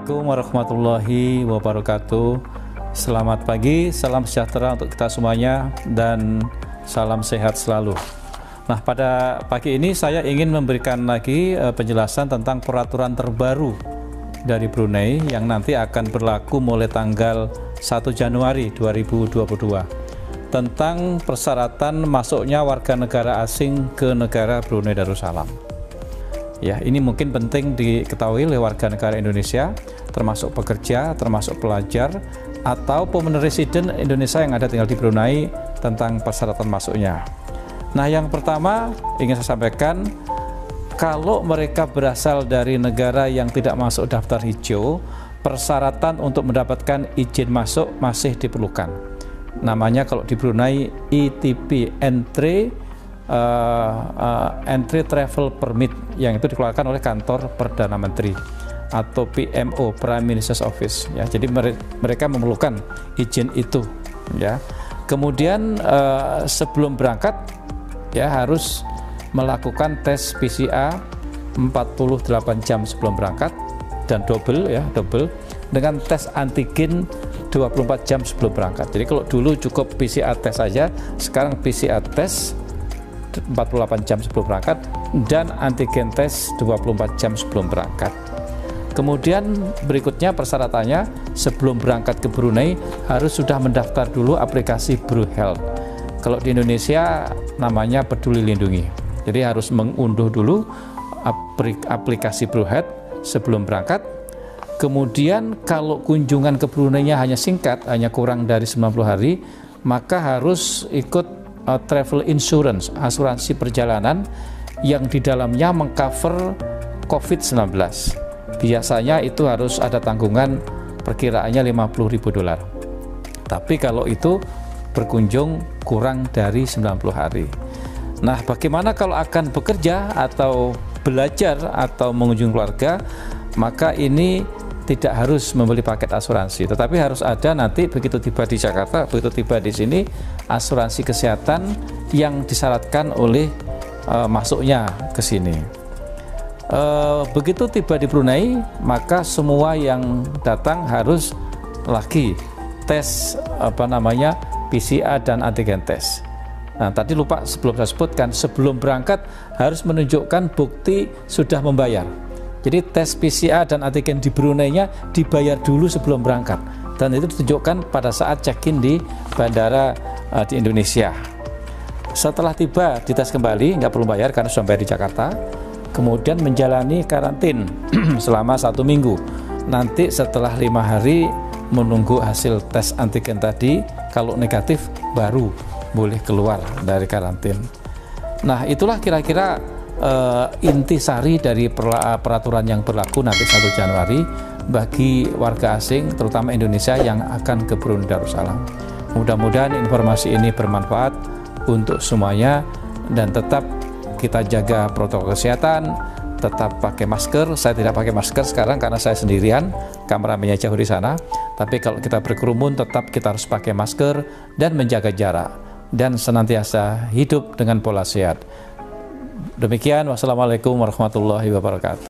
Assalamualaikum warahmatullahi wabarakatuh. Selamat pagi, salam sejahtera untuk kita semuanya dan salam sehat selalu. Nah, pada pagi ini saya ingin memberikan lagi penjelasan tentang peraturan terbaru dari Brunei yang nanti akan berlaku mulai tanggal 1 Januari 2022 tentang persyaratan masuknya warga negara asing ke negara Brunei Darussalam. Ya, ini mungkin penting diketahui oleh warga negara Indonesia, termasuk pekerja, termasuk pelajar, atau permanent resident Indonesia yang ada tinggal di Brunei tentang persyaratan masuknya. Nah, yang pertama ingin saya sampaikan, kalau mereka berasal dari negara yang tidak masuk daftar hijau, persyaratan untuk mendapatkan izin masuk masih diperlukan. Namanya kalau di Brunei ETP, Entry Travel Permit, yang itu dikeluarkan oleh kantor Perdana Menteri atau PMO, Prime Minister's Office. Ya, jadi mereka memerlukan izin itu. Ya, kemudian sebelum berangkat ya harus melakukan tes PCR 48 jam sebelum berangkat dan double dengan tes antigen 24 jam sebelum berangkat. Jadi kalau dulu cukup PCR tes saja, sekarang PCR tes 48 jam sebelum berangkat dan antigen tes 24 jam sebelum berangkat. Kemudian berikutnya persyaratannya, sebelum berangkat ke Brunei harus sudah mendaftar dulu aplikasi BruHealth. Kalau di Indonesia namanya Peduli Lindungi. Jadi harus mengunduh dulu aplikasi BruHealth sebelum berangkat. Kemudian kalau kunjungan ke Brunei-nya hanya singkat, hanya kurang dari 90 hari, maka harus ikut travel insurance, asuransi perjalanan yang di dalamnya mengcover COVID-19. Biasanya itu harus ada tanggungan perkiraannya $50.000. Tapi kalau itu berkunjung kurang dari 90 hari. Nah, bagaimana kalau akan bekerja atau belajar atau mengunjungi keluarga? Maka ini tidak harus membeli paket asuransi, tetapi harus ada nanti begitu tiba di Jakarta, begitu tiba di sini, asuransi kesehatan yang disyaratkan oleh masuknya ke sini. Begitu tiba di Brunei, maka semua yang datang harus lagi tes PCR dan antigen tes. Nah, tadi lupa sebelum saya sebutkan, sebelum berangkat harus menunjukkan bukti sudah membayar. Jadi tes PCR dan antigen di Brunei-nya dibayar dulu sebelum berangkat, dan itu ditunjukkan pada saat check-in di bandara di Indonesia. Setelah tiba dites kembali, nggak perlu bayar karena sudah bayar di Jakarta. Kemudian menjalani karantin selama 1 minggu. Nanti setelah 5 hari menunggu hasil tes antigen tadi, kalau negatif baru boleh keluar dari karantin. Nah, itulah kira-kira intisari dari peraturan yang berlaku nanti 1 Januari bagi warga asing terutama Indonesia yang akan ke Brunei Darussalam. Mudah-mudahan informasi ini bermanfaat untuk semuanya dan tetap kita jaga protokol kesehatan, tetap pakai masker. Saya tidak pakai masker sekarang karena saya sendirian, kameramennya jauh di sana. Tapi kalau kita berkerumun tetap kita harus pakai masker dan menjaga jarak dan senantiasa hidup dengan pola sehat. Demikian, wassalamualaikum warahmatullahi wabarakatuh.